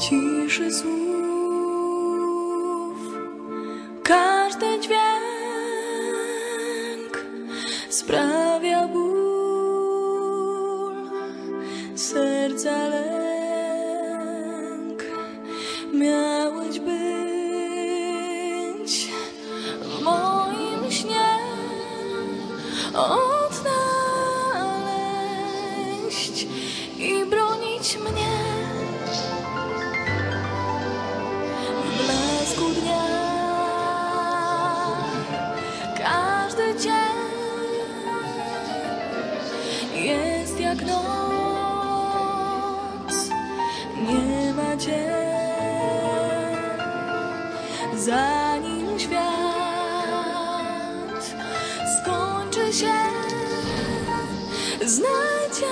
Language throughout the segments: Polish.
ciszy słów każdy dźwięk sprawia ból, serca lęk. Miałeś być w moim śnie, odnaleźć i bronić mnie. W blasku dnia każdy dzień jest jak noc, nie ma cię. Zanim świat skończy się, znajdziemy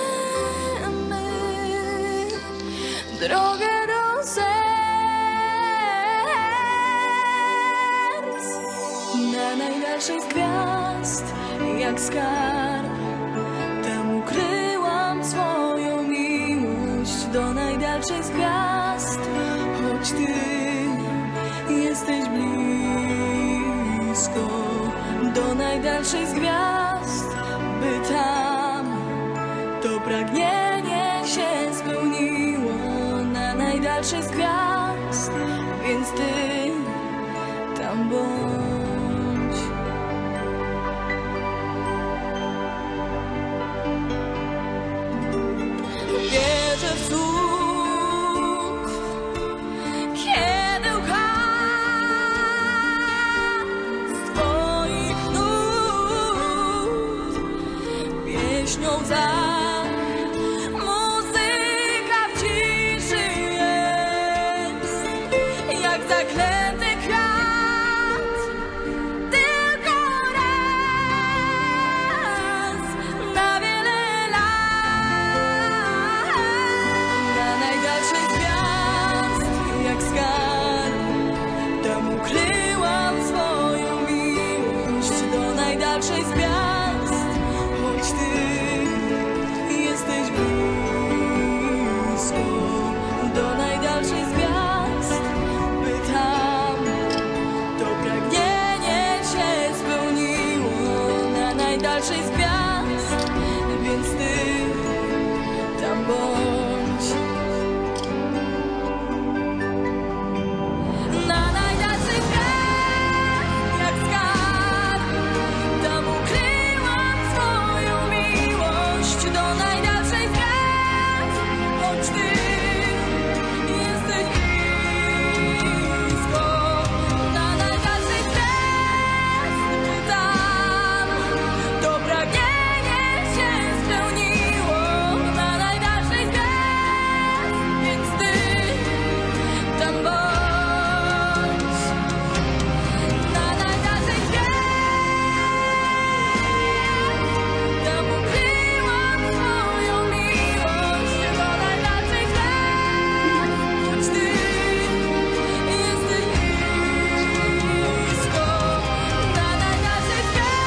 drogę do serc. Na najdalszej z gwiazd, jak skarb, tam ukryłam swoją miłość. Do najdalszej z gwiazd, choć ty jesteś blisko. Do najdalszej z gwiazd, by tam to pragnienie się spełniło. Na najdalszej z gwiazd, więc ty tam bądź. Wierzę w cud, kiedy ucham swoich nut pieśnią za. Muzyka w ciszy jest jak zaklęty kwiat. Tylko raz na wiele lat. Na najdalszej z gwiazd, jak skarb, tam ukryłam swoją miłość. Do najdalszej z gwiazd, choć ty jesteś blisko. Do najdalszej z gwiazd, by tam to pragnienie się spełniło. Na najdalszej z gwiazd, więc ty tam bądź. Na najdalszej z gwiazd, jak skarb, tam ukryłam swoją miłość. Do najdalszej z gwiazd, choć ty jesteś blisko. Na najdalszej z gwiazd, by tam to pragnienie się spełniło. Na najdalszej z gwiazd, więc ty tam bądź. Na najdalszej z gwiazd, tam ukryłam swoją miłość. Do najdalszej z gwiazd, choć ty jesteś blisko. Na najdalszej z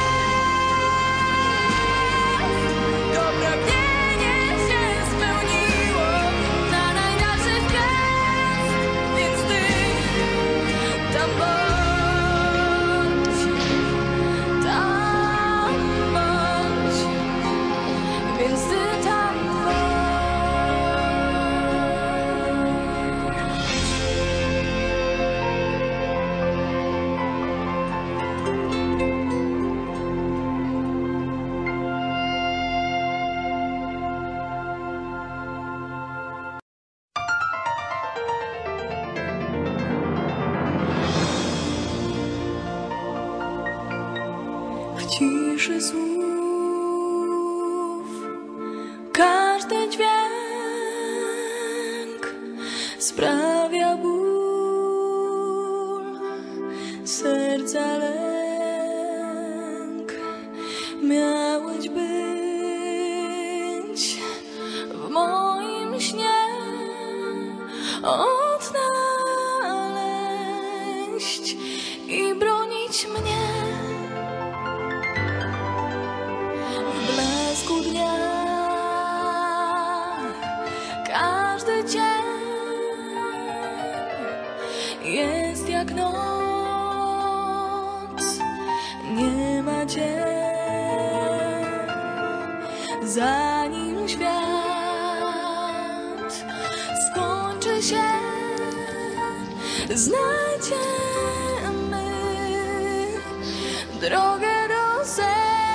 gwiazd, to pragnienie się spełniło. Na najdalszej z gwiazd, więc ty tam bądź. Tam bądź, więc ty tam bądź. W ciszy słów każdy dźwięk sprawia ból, serca lęk. Miałeś być w moim śnie, odnaleźć i bronić mnie. W blasku dnia każdy dzień jak noc, nie ma cię. Zanim świat skończy się, znajdziemy drogę do serc.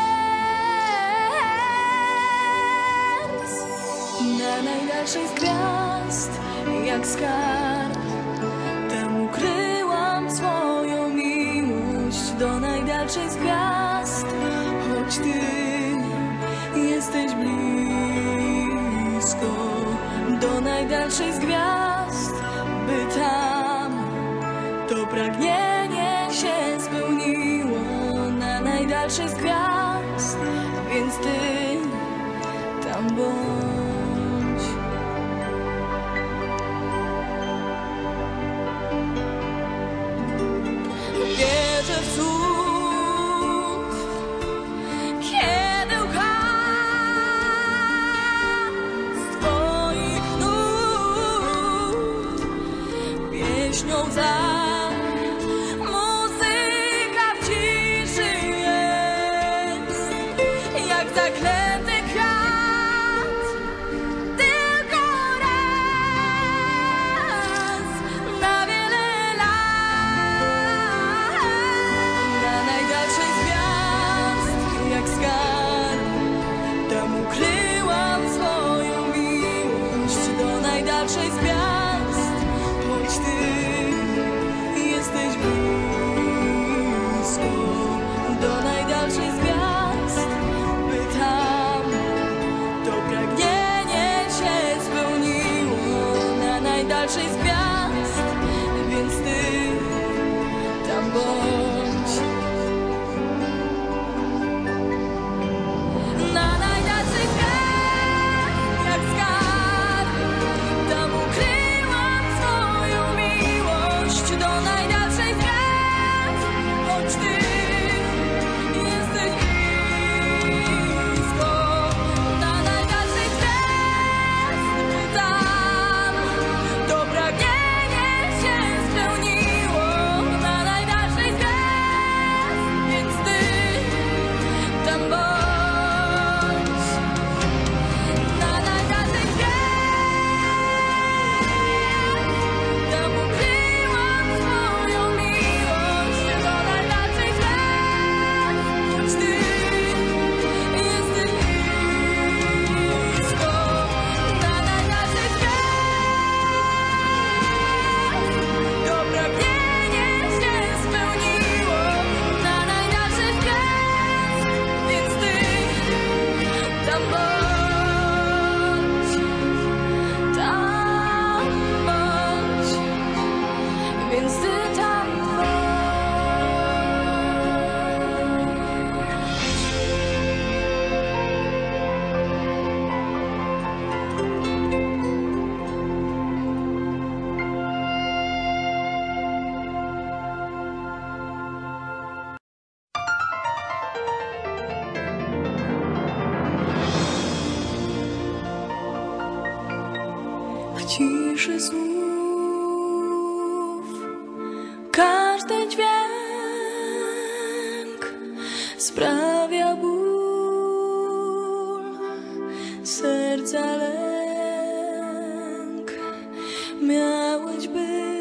Na najdalszej z gwiazd, jak skarb, tam ukryłam swoją miłość. Do najdalszej z gwiazd, choć ty jesteś blisko. Do najdalszej z gwiazd, by tam to pragnienie się spełniło. Na najdalszej z gwiazd, więc ty tam bądź. Wierzę w cud, kiedy łka z twoich nóg pieśnią za muzyka w ciszy jest, jak zaklęty kwiat, tylko raz na wiele lat. Na najdalszej z gwiazd, jak skarb, tam ukryłam swoją miłość. Do najdalszej z gwiazd, choć ty jesteś blisko. Do najdalszej z gwiazd, by tam to pragnienie się spełniło. Na najdalszej z gwiazd, więc ty tam bądź. Na najdalszej z gwiazd, jak skarb, tam ukryłam swoją miłość. Do najdalszej z gwiazd, choć ty jesteś blisko. Na najdalszej z gwiazd, by tam to pragnienie się spełniło. Na najdalszej z gwiazd, więc ty tam bądź. Na najdalszej z gwiazd, tam ukryłam swoją miłość. Do najdalszej z gwiazd, choć ty jesteś blisko. Na najdalszej z gwiazd, to pragnienie się spełniło. Na najdalszej z gwiazd, więc ty tam bądź. Tam bądź, więc ty tam bądź. W ciszy słów każdy dźwięk sprawia ból, serca lęk. Miałeś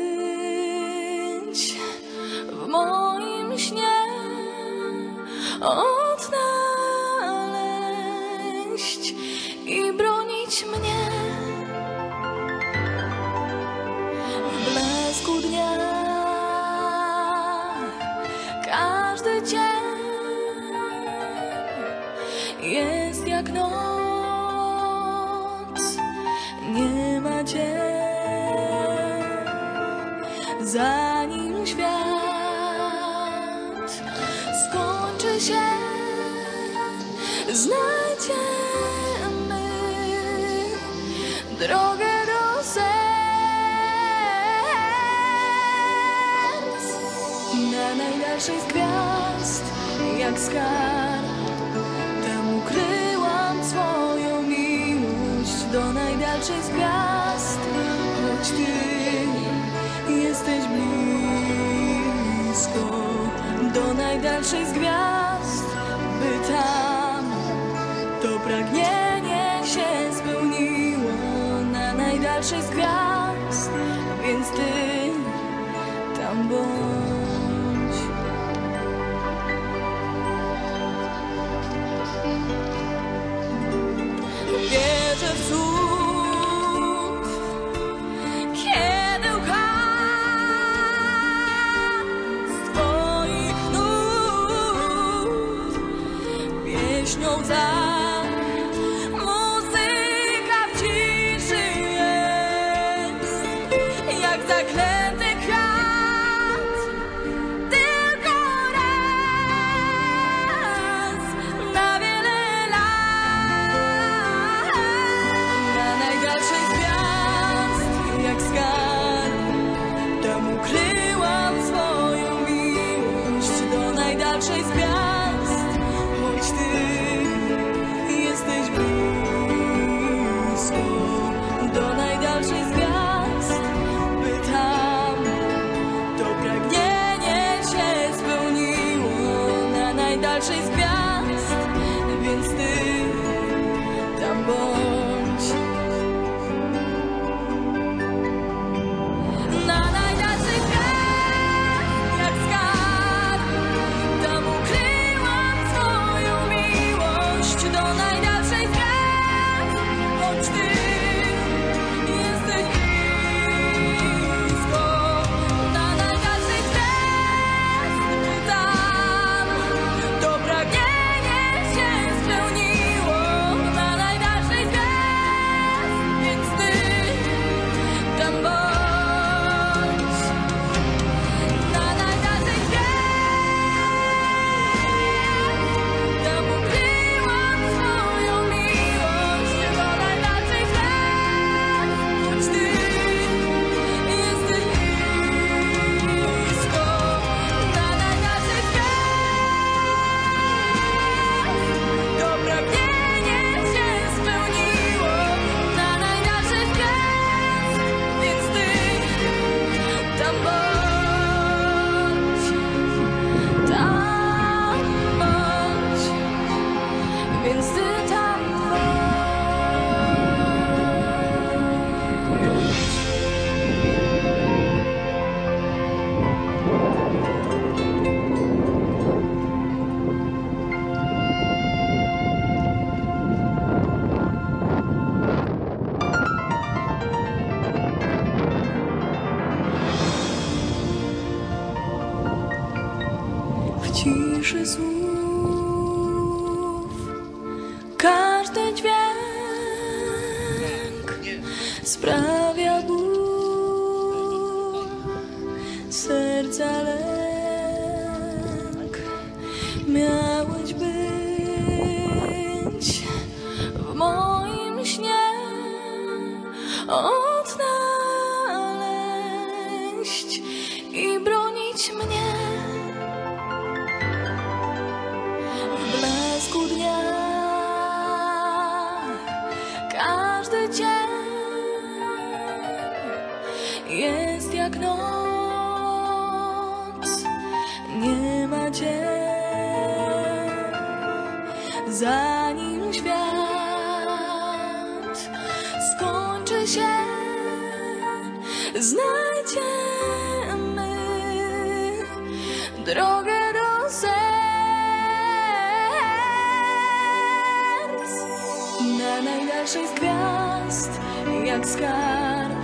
być w moim śnie, odnaleźć i bronić mnie. W blasku dnia każdy dzień jest jak noc, nie ma cię. Zanim świat skończy się, znajdziemy drogę do serc. Na najdalszej z gwiazd, jak skarb, tam ukryłam swoją miłość. Do najdalszej z gwiazd, choć ty jesteś blisko. najdalszej z gwiazd, by tam to pragnienie się spełniło. Na najdalszej z gwiazd, więc ty tam bądź. Wierzę w cud, kiedy łkam swoich nut pieśnią za muzyka w ciszy jest, jak zaklęty kwiat, tylko raz na wiele lat. Na najdalszej z gwiazd, jak skarb, tam ukryłam swoją miłość. Do najdalszej z gwiazd, choć ty jesteś blisko. Do najdalszej z gwiazd, by tam to pragnienie się spełniło. Na najdalszej z gwiazd, więc ty tam bądź. Na najdalszej z gwiazd, jak skarb, tam ukryłam swoją miłość. Do najdalszej z gwiazd, choć ty jesteś blisko. Na najdalszej z gwiazd, by tam to pragnienie się spełniło. Na najdalszej z gwiazd, więc ty tam bądź. Na najdalszej z gwiazd, tam ukryłam swoją miłość. Do najdalszej z gwiazd, choć ty jesteś blisko. Na najdalszej z gwiazd, to pragnienie się spełniło. Na najdalszej z gwiazd, więc ty tam bądź. Tam bądź, więc ty tam bądź. W ciszy słów każdy dźwięk sprawia ból, serca lęk. Miałeś być w moim śnie, odnaleźć i bronić mnie. W blasku dnia każdy dzień jest jak noc, nie ma cię. Zanim świat skończy się, znajdziemy drogę do serc. Na najdalszej z gwiazd, jak skarb,